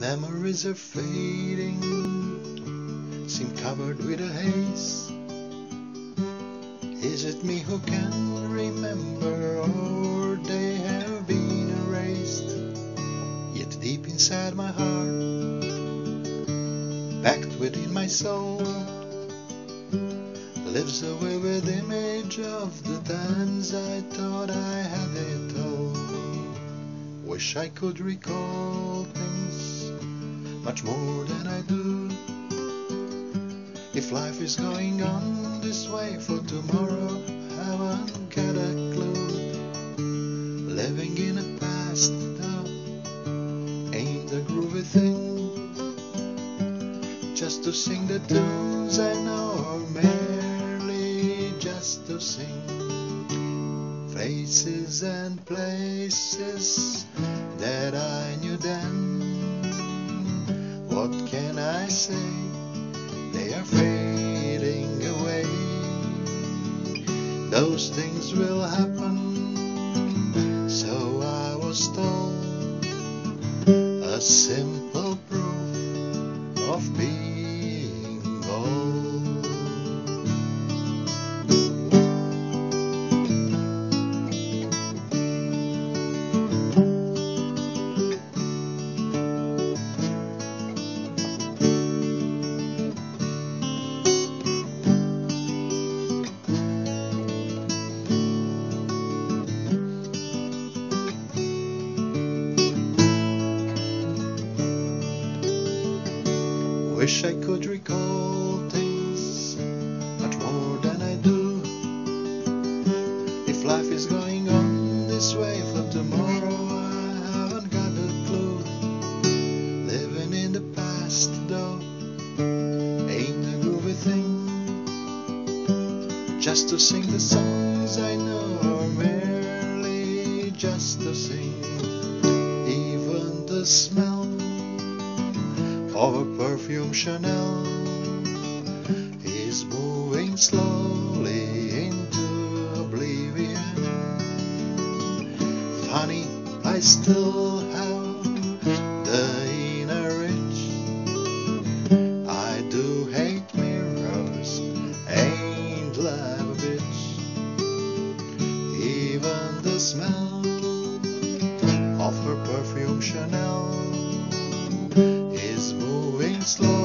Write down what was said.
Memories are fading, seem covered with a haze. Is it me who can remember, or they have been erased? Yet deep inside my heart, packed within my soul, lives a vivid image of the times I thought I had it all. Wish I could recall things much more than I do. If life is going on this way for tomorrow, I haven't got a clue. Living in a past though ain't a groovy thing. Just to sing the tunes I know, or merely just to sing. Faces and places that I knew then, what can I say? They are fading away. Those things will happen, so I was told. A simple proof of being old. Wish I could recall things much more than I do. If life is going on this way for tomorrow, I haven't got a clue. Living in the past though ain't a groovy thing. Just to sing the songs I know, or merely just to sing. Even the smell of a perfume Chanel is moving slowly into oblivion. Funny, I still have the inner itch. I do hate mirrors, ain't love a bitch. Even the smell of her perfume Chanel is moving slowly